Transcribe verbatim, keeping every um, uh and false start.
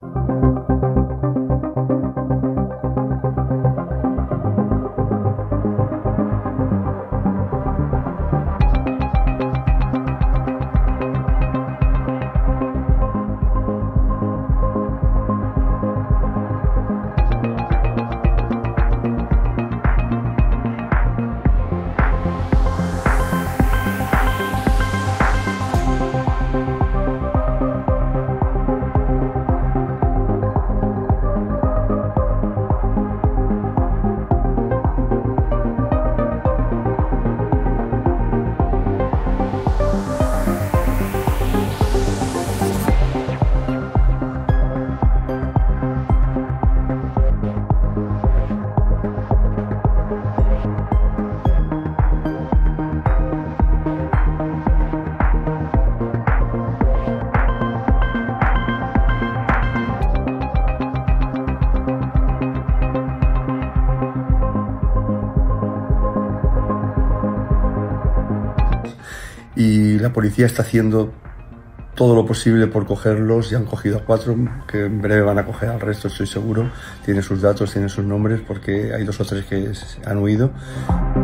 Y la policía está haciendo todo lo posible por cogerlos. Ya han cogido a cuatro, que en breve van a coger al resto, estoy seguro. Tiene sus datos, tiene sus nombres, porque hay dos o tres que han huido.